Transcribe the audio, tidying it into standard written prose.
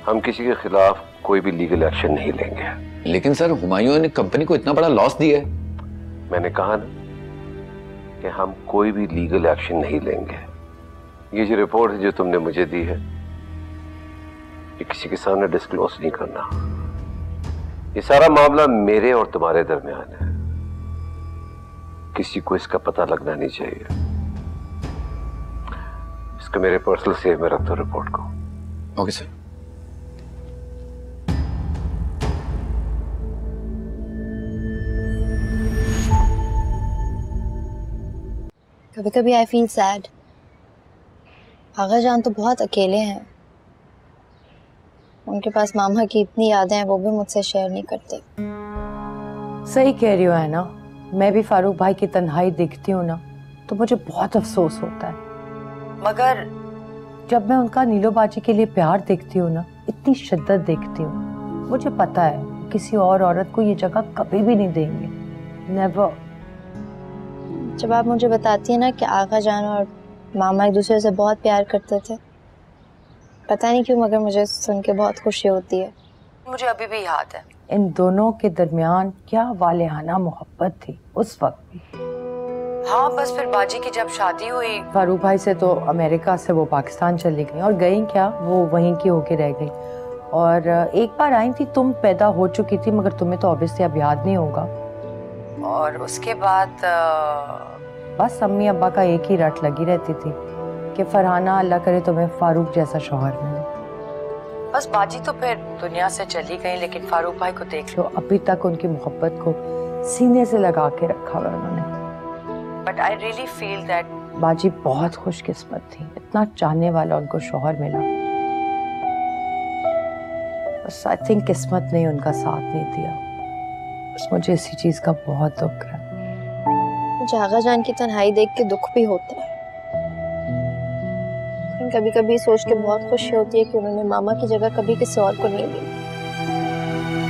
हम किसी के खिलाफ कोई भी लीगल एक्शन नहीं लेंगे। लेकिन सर, हुमायूं ने कंपनी को इतना बड़ा लॉस दिया है। मैंने कहा ना कि हम कोई भी लीगल एक्शन नहीं लेंगे। ये जो रिपोर्ट है जो तुमने मुझे दी है, ये किसी के सामने डिस्क्लोज नहीं करना। ये सारा मामला मेरे और तुम्हारे दरमियान है, किसी को इसका पता लगना नहीं चाहिए। इसको मेरे पर्सनल सेव में रख दो रिपोर्ट को। Okay sir. कभी कभी आई फील सैड। आगा जान तो बहुत अकेले हैं। उनके पास मामा की इतनी यादें हैं, वो भी मुझसे शेयर नहीं करते। सही कह रही हो है ना। मैं भी फारूक भाई की तन्हाई देखती हूँ ना तो मुझे बहुत अफसोस होता है, मगर जब मैं उनका नीलो बाजी के लिए प्यार देखती हूँ ना, इतनी शिद्दत देखती हूँ, मुझे पता है किसी और औरत को ये जगह कभी भी नहीं देंगे। नेवर। जब आप मुझे बताती है ना कि आगा जान और मामा एक दूसरे से बहुत प्यार करते थे, पता नहीं क्यों मगर मुझे सुन के बहुत खुशी होती है। मुझे अभी भी याद है इन दोनों के दरमियान क्या वालेहाना मोहब्बत थी उस वक्त भी। हाँ, बस फिर बाजी की जब शादी हुई फारूक भाई से, तो अमेरिका से वो पाकिस्तान चली गई, और गई क्या, वो वहीं की होके रह गई। और एक बार आई थी, तुम पैदा हो चुकी थी, मगर तुम्हें तो ऑब्वियसली अब याद नहीं होगा। और उसके बाद बस अम्मी अब्बा का एक ही रट लगी रहती थी कि फरहाना अल्लाह करे तुम्हें फारूक जैसा शौहर मिले। बस बाजी तो फिर दुनिया से चली गई, लेकिन फारूक भाई को देख लो, अभी तक उनकी मोहब्बत को सीने से लगा के रखा हुआ उन्होंने। But I really feel that बाजी बहुत खुशकिस्मत थी, इतना चाहने वाला उनको शौहर मिला। बस आई थिंक किस्मत ने उनका साथ नहीं दिया। बस मुझे इसी चीज का बहुत दुख है। मुझे आगा जान की तन्हाई देख के दुख भी होता है। कभी कभी सोच के बहुत खुशी होती है कि उन्होंने मामा की जगह कभी किसी और को नहीं दी।